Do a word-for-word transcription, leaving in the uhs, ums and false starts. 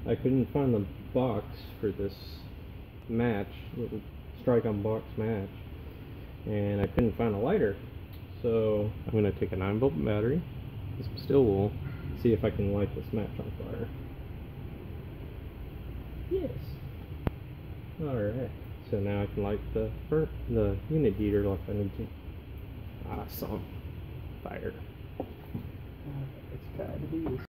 I couldn't find the box for this match, little strike on box match, and I couldn't find a lighter. So I'm going to take a nine volt battery, some steel wool, see if I can light this match on fire. Yes. Alright, so now I can light the burnt, the unit heater like I need to. Awesome. Fire. It's gotta be.